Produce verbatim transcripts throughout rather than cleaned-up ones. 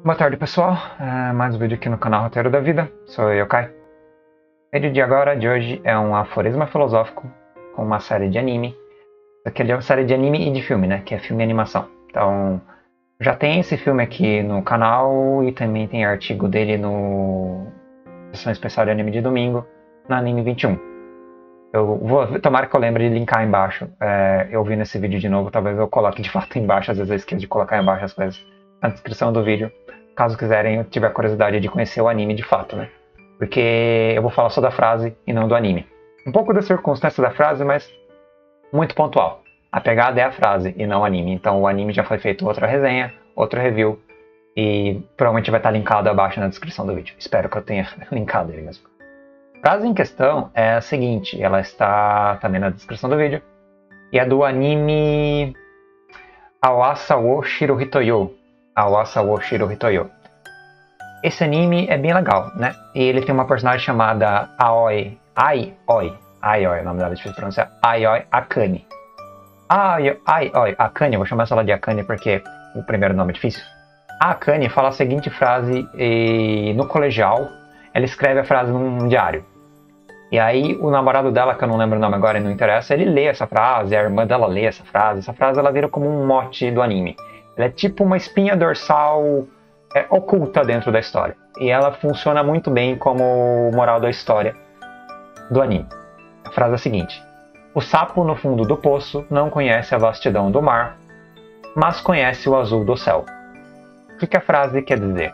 Boa tarde, pessoal. É, mais um vídeo aqui no canal Roteiro da Vida. Sou eu, Kai. O vídeo de agora, de hoje, é um aforisma filosófico com uma série de anime. Isso aqui é uma série de anime e de filme, né? Que é filme e animação. Então, já tem esse filme aqui no canal e também tem artigo dele no sessão especial de anime de domingo, na Anime vinte e um. Eu vou, tomara que eu lembre de linkar embaixo. É, eu vi nesse vídeo de novo, talvez eu coloque de fato embaixo. Às vezes eu esqueço de colocar embaixo as coisas na descrição do vídeo. Caso quiserem, eu tiver curiosidade de conhecer o anime de fato, né? Porque eu vou falar só da frase e não do anime. Um pouco da circunstância da frase, mas muito pontual. A pegada é a frase e não o anime. Então o anime já foi feito outra resenha, outro review. E provavelmente vai estar linkado abaixo na descrição do vídeo. Espero que eu tenha linkado ele mesmo. A frase em questão é a seguinte. Ela está também na descrição do vídeo. E é do anime Awasa wo Shirohitoyo. Awasa wo Shirohitoyo. Esse anime é bem legal, né? E ele tem uma personagem chamada Aoi. Aioi. Aioi, o nome dela é difícil de pronunciar. Aioi Akane. Aioi, Aioi Akane, eu vou chamar ela de Akane porque o primeiro nome é difícil. A Akane fala a seguinte frase e, no colegial. Ela escreve a frase num diário. E aí o namorado dela, que eu não lembro o nome agora e não interessa, ele lê essa frase, a irmã dela lê essa frase. Essa frase ela vira como um mote do anime. Ela é tipo uma espinha dorsal é, oculta dentro da história. E ela funciona muito bem como moral da história do anime. A frase é a seguinte. O sapo no fundo do poço não conhece a vastidão do mar, mas conhece o azul do céu. O que, que a frase quer dizer?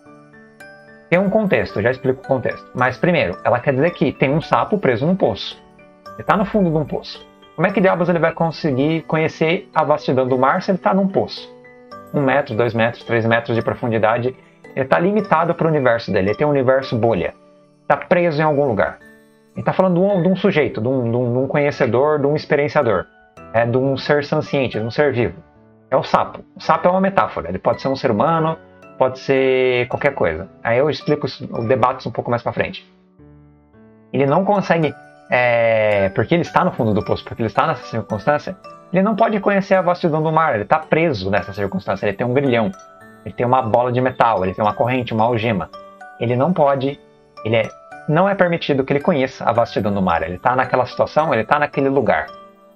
Tem um contexto, já explico o contexto. Mas primeiro, ela quer dizer que tem um sapo preso num poço. Ele está no fundo de um poço. Como é que diabos ele vai conseguir conhecer a vastidão do mar se ele está num poço? Um metro, dois metros, três metros de profundidade. Ele está limitado para o universo dele. Ele tem um universo bolha. Está preso em algum lugar. Ele está falando de um, de um sujeito, de um, de, um, de um conhecedor, de um experienciador. É de um ser sanciente, de um ser vivo. É o sapo. O sapo é uma metáfora. Ele pode ser um ser humano, pode ser qualquer coisa. Aí eu explico o debate um pouco mais para frente. Ele não consegue, é, porque ele está no fundo do poço, porque ele está nessa circunstância, ele não pode conhecer a vastidão do mar. Ele está preso nessa circunstância. Ele tem um grilhão, ele tem uma bola de metal, ele tem uma corrente, uma algema. Ele não pode, ele é, não é permitido que ele conheça a vastidão do mar. Ele está naquela situação, ele está naquele lugar.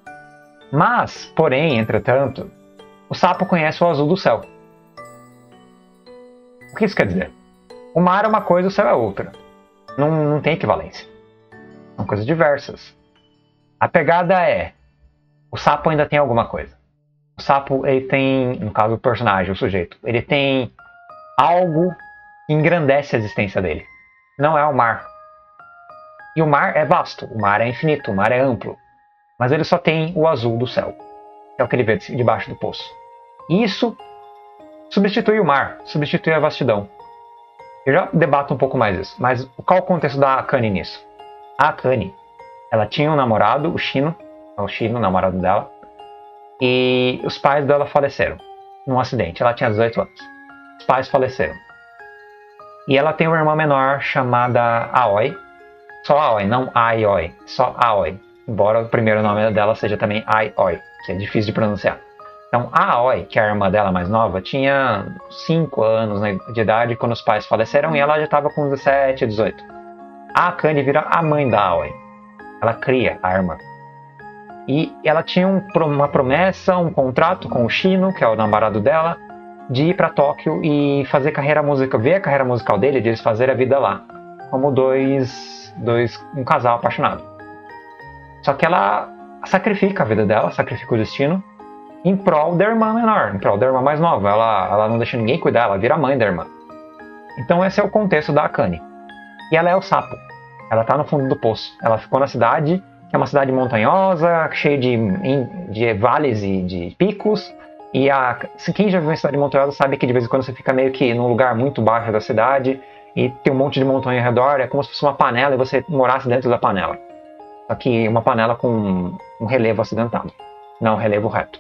Mas, porém, entretanto, o sapo conhece o azul do céu. O que isso quer dizer? O mar é uma coisa, o céu é outra. Não, não tem equivalência. São coisas diversas. A pegada é... O sapo ainda tem alguma coisa. O sapo, ele tem... No caso, o personagem, o sujeito. Ele tem algo que engrandece a existência dele. Não é o mar. E o mar é vasto. O mar é infinito. O mar é amplo. Mas ele só tem o azul do céu. É o que ele vê debaixo do poço. E isso... substitui o mar, substitui a vastidão. Eu já debato um pouco mais isso, mas qual o contexto da Akane nisso? A Akane, ela tinha um namorado, o Shino, o Shino, o namorado dela, e os pais dela faleceram num acidente. Ela tinha dezoito anos. Os pais faleceram. E ela tem uma irmã menor chamada Aoi, só Aoi, não Aioi, só Aoi, embora o primeiro nome dela seja também Aioi, que é difícil de pronunciar. Então, a Aoi, que é a irmã dela mais nova, tinha cinco anos de idade quando os pais faleceram e ela já estava com dezessete, dezoito. A Akane vira a mãe da Aoi. Ela cria a irmã. E ela tinha um, uma promessa, um contrato com o Shino, que é o namorado dela, de ir para Tóquio e fazer carreira musical, ver a carreira musical dele, de eles fazerem a vida lá, como dois, dois, um casal apaixonado. Só que ela sacrifica a vida dela, sacrifica o destino, em prol da irmã menor, em prol da irmã mais nova. Ela, ela não deixa ninguém cuidar, ela vira a mãe da irmã. Então esse é o contexto da Akane. E ela é o sapo. Ela está no fundo do poço. Ela ficou na cidade, que é uma cidade montanhosa, cheia de, de vales e de picos. E a, quem já viu uma cidade montanhosa sabe que de vez em quando você fica meio que num lugar muito baixo da cidade e tem um monte de montanha ao redor, é como se fosse uma panela e você morasse dentro da panela. Só que uma panela com um relevo acidentado, não um relevo reto.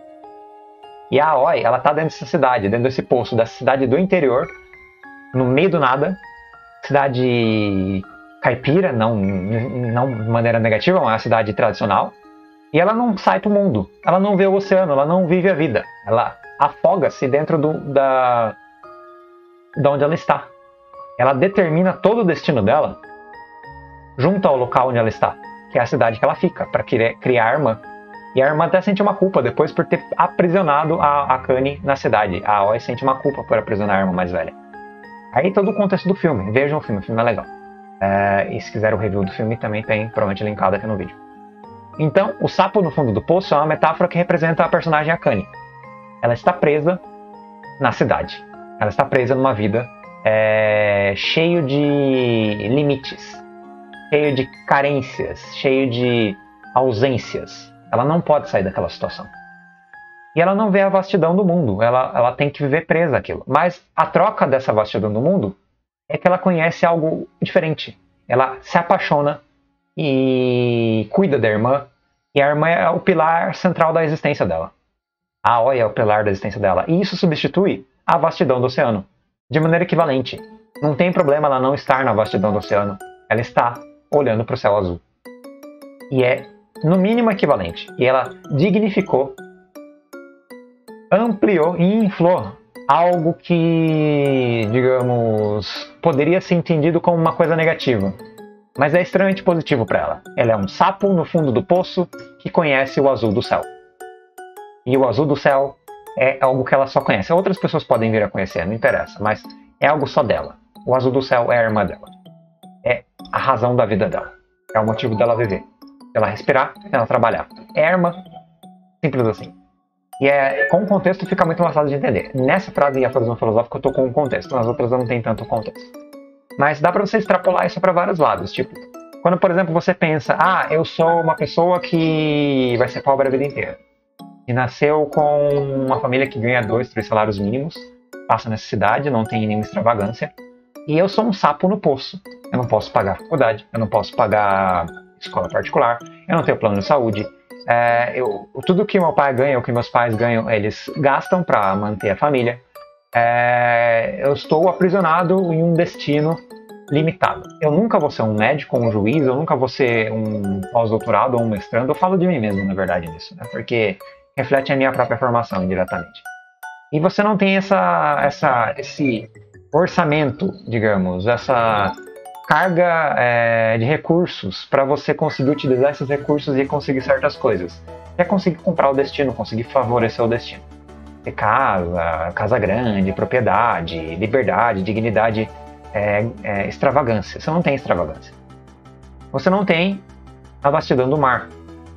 E a Aoi, ela tá dentro dessa cidade, dentro desse poço, dessa cidade do interior, no meio do nada, cidade caipira, não, não de maneira negativa, é uma cidade tradicional, e ela não sai pro mundo, ela não vê o oceano, ela não vive a vida, ela afoga-se dentro do, da, de onde ela está. Ela determina todo o destino dela junto ao local onde ela está, que é a cidade que ela fica, para criar a irmã. E a irmã até sente uma culpa depois por ter aprisionado a Akane na cidade. A Aoi sente uma culpa por aprisionar a irmã mais velha. Aí todo o contexto do filme. Vejam o filme, o filme é legal. É, e se quiser o review do filme também tem, provavelmente linkado aqui no vídeo. Então, o sapo no fundo do poço é uma metáfora que representa a personagem Akane. Ela está presa na cidade. Ela está presa numa vida é, cheio de limites, cheio de carências, cheio de ausências. Ela não pode sair daquela situação. E ela não vê a vastidão do mundo. Ela, ela tem que viver presa àquilo. Mas a troca dessa vastidão do mundo é que ela conhece algo diferente. Ela se apaixona e cuida da irmã. E a irmã é o pilar central da existência dela. A Aoi é o pilar da existência dela. E isso substitui a vastidão do oceano. De maneira equivalente. Não tem problema ela não estar na vastidão do oceano. Ela está olhando para o céu azul. E é, no mínimo, equivalente. E ela dignificou, ampliou e inflou algo que, digamos, poderia ser entendido como uma coisa negativa. Mas é extremamente positivo para ela. Ela é um sapo no fundo do poço que conhece o azul do céu. E o azul do céu é algo que ela só conhece. Outras pessoas podem vir a conhecer, não interessa, mas é algo só dela. O azul do céu é a irmã dela. É a razão da vida dela. É o motivo dela viver. Ela respirar, ela trabalhar. É a irmã. Simples assim. E é, com o contexto fica muito mais fácil de entender. Nessa frase em aforismo filosófico eu estou com o contexto, nas outras eu não tenho tanto contexto. Mas dá para você extrapolar isso para vários lados. Tipo, quando, por exemplo, você pensa, ah, eu sou uma pessoa que vai ser pobre a vida inteira. E nasceu com uma família que ganha dois, três salários mínimos, passa necessidade, não tem nenhuma extravagância. E eu sou um sapo no poço. Eu não posso pagar faculdade, eu não posso pagar escola particular, eu não tenho plano de saúde. É, eu, tudo que meu pai ganha, o que meus pais ganham, eles gastam para manter a família. É, eu estou aprisionado em um destino limitado. Eu nunca vou ser um médico, um juiz, eu nunca vou ser um pós-doutorado ou um mestrando. Eu falo de mim mesmo, na verdade, nisso, né? Porque reflete a minha própria formação indiretamente. E você não tem essa, essa, esse orçamento, digamos, essa carga é, de recursos para você conseguir utilizar esses recursos e conseguir certas coisas. É conseguir comprar o destino, conseguir favorecer o destino. Ter casa, casa grande, propriedade, liberdade, dignidade, é, é, extravagância. Você não tem extravagância. Você não tem a vastidão do mar.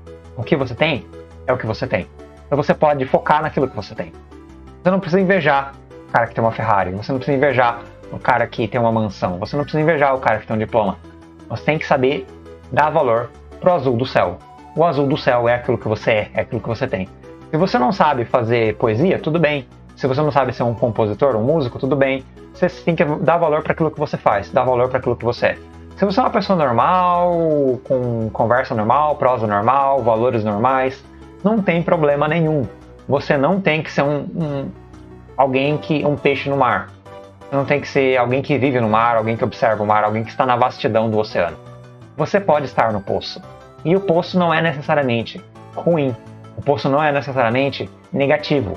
O que você tem é o que você tem. Então você pode focar naquilo que você tem. Você não precisa invejar o cara que tem uma Ferrari. Você não precisa invejar o cara que tem uma mansão. Você não precisa invejar o cara que tem um diploma. Você tem que saber dar valor pro azul do céu. O azul do céu é aquilo que você é, é aquilo que você tem. Se você não sabe fazer poesia, tudo bem. Se você não sabe ser um compositor, um músico, tudo bem. Você tem que dar valor para aquilo que você faz, dar valor para aquilo que você é. Se você é uma pessoa normal, com conversa normal, prosa normal, valores normais, não tem problema nenhum. Você não tem que ser um, um alguém que um peixe no mar. Você não tem que ser alguém que vive no mar, alguém que observa o mar, alguém que está na vastidão do oceano. Você pode estar no poço. E o poço não é necessariamente ruim. O poço não é necessariamente negativo.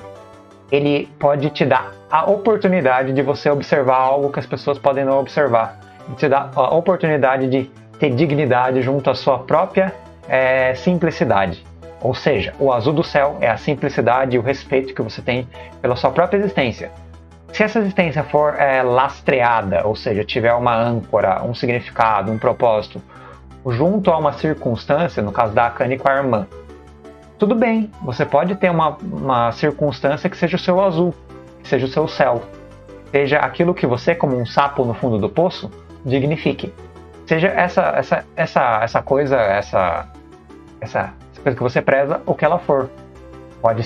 Ele pode te dar a oportunidade de você observar algo que as pessoas podem não observar. Te dar a oportunidade de ter dignidade junto à sua própria é, simplicidade. Ou seja, o azul do céu é a simplicidade e o respeito que você tem pela sua própria existência. Se essa existência for é, lastreada, ou seja, tiver uma âncora, um significado, um propósito, junto a uma circunstância, no caso da Akane com a irmã, tudo bem, você pode ter uma, uma circunstância que seja o seu azul, que seja o seu céu, seja aquilo que você, como um sapo no fundo do poço, dignifique. Seja essa, essa, essa, essa coisa, essa, essa coisa que você preza, o que ela for. Pode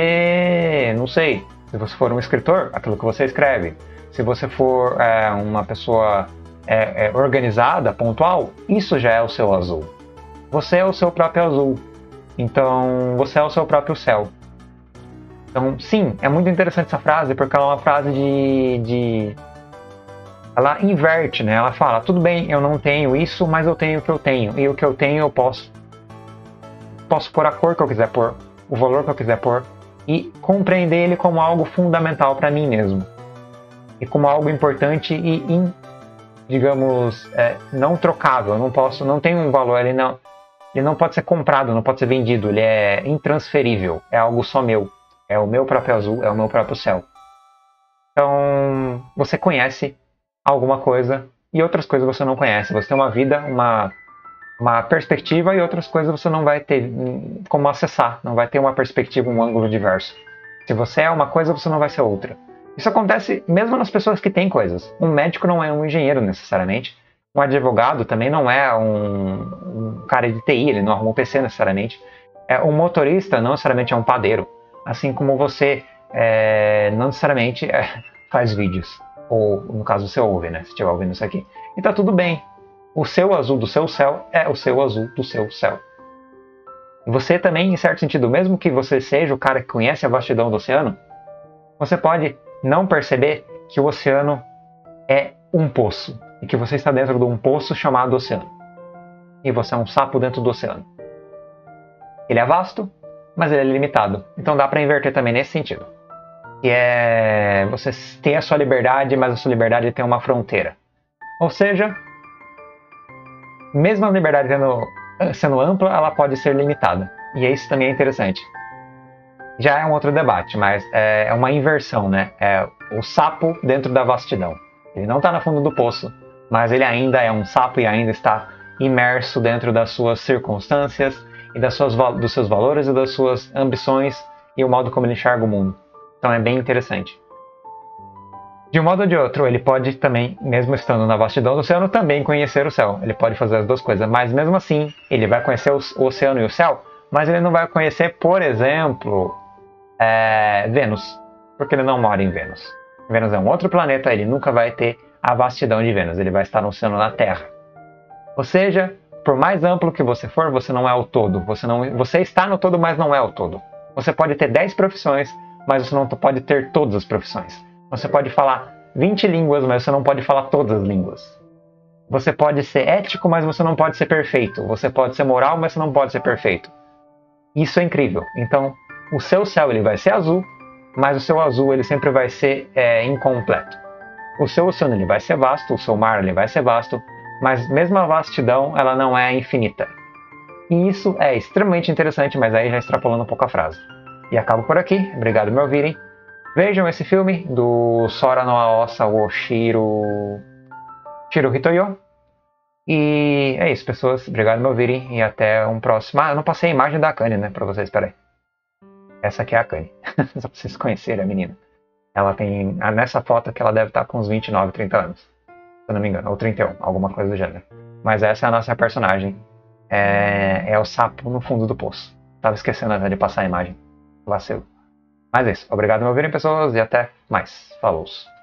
ser, não sei, se você for um escritor, aquilo que você escreve. Se você for é, uma pessoa é, é, organizada, pontual, isso já é o seu azul. Você é o seu próprio azul. Então, você é o seu próprio céu. Então, sim, é muito interessante essa frase, porque ela é uma frase de... de... Ela inverte, né? Ela fala, tudo bem, eu não tenho isso, mas eu tenho o que eu tenho. E o que eu tenho eu posso... Posso pôr a cor que eu quiser pôr, o valor que eu quiser pôr, e compreender ele como algo fundamental para mim mesmo. e como algo importante e, in, digamos, é, não trocável. Eu não posso, não tem um valor, ele não, ele não pode ser comprado, não pode ser vendido, ele é intransferível, é algo só meu. É o meu próprio azul, é o meu próprio céu. Então, você conhece alguma coisa e outras coisas você não conhece. Você tem uma vida, uma, uma perspectiva e outras coisas você não vai ter como acessar. Não vai ter uma perspectiva, um ângulo diverso. Se você é uma coisa, você não vai ser outra. Isso acontece mesmo nas pessoas que têm coisas. Um médico não é um engenheiro necessariamente. Um advogado também não é um, um cara de T I, ele não arruma um P C necessariamente. É, um motorista não necessariamente é um padeiro. Assim como você é, não necessariamente é, faz vídeos. Ou, no caso, você ouve, né? Se estiver ouvindo isso aqui. E tá tudo bem. O seu azul do seu céu é o seu azul do seu céu. Você também, em certo sentido, mesmo que você seja o cara que conhece a vastidão do oceano, você pode não perceber que o oceano é um poço. E que você está dentro de um poço chamado oceano. E você é um sapo dentro do oceano. Ele é vasto, mas ele é limitado. Então dá para inverter também nesse sentido. Que é... você tem a sua liberdade, mas a sua liberdade tem uma fronteira. Ou seja, mesmo a liberdade tendo, sendo ampla, ela pode ser limitada. E isso também é interessante. Já é um outro debate, mas é uma inversão, né? É o sapo dentro da vastidão. Ele não está no fundo do poço, mas ele ainda é um sapo e ainda está imerso dentro das suas circunstâncias e das suas, dos seus valores e das suas ambições e o modo como ele enxerga o mundo. Então é bem interessante. De um modo ou de outro, ele pode também, mesmo estando na vastidão do oceano, também conhecer o céu. Ele pode fazer as duas coisas, mas mesmo assim, ele vai conhecer o oceano e o céu, mas ele não vai conhecer, por exemplo, é, Vênus, porque ele não mora em Vênus. Vênus é um outro planeta, ele nunca vai ter a vastidão de Vênus, ele vai estar no oceano na Terra. Ou seja, por mais amplo que você for, você não é o todo. Você, não, você está no todo, mas não é o todo. Você pode ter dez profissões, mas você não pode ter todas as profissões. Você pode falar vinte línguas, mas você não pode falar todas as línguas. Você pode ser ético, mas você não pode ser perfeito. Você pode ser moral, mas você não pode ser perfeito. Isso é incrível. Então, o seu céu ele vai ser azul, mas o seu azul ele sempre vai ser é, incompleto. O seu oceano ele vai ser vasto, o seu mar ele vai ser vasto, mas mesmo a vastidão ela não é infinita. E isso é extremamente interessante, mas aí já extrapolando um pouco a frase. E acabo por aqui. Obrigado por me ouvirem. Vejam esse filme do Sora no Aosa wo Shiro... Shiro Hitoyo. E é isso, pessoas. Obrigado por me ouvirem. E até um próximo... Ah, eu não passei a imagem da Akane, né? Pra vocês, peraí. Essa aqui é a Akane. Só pra vocês conhecerem a menina. Ela tem... Nessa foto que ela deve estar com uns vinte e nove, trinta anos. Se eu não me engano. Ou trinta e um. Alguma coisa do gênero. Mas essa é a nossa personagem. É, é o sapo no fundo do poço. Tava esquecendo até de passar a imagem. Vacilo. Mas é isso. Obrigado por me ouvirem, pessoas. E até mais. Falou.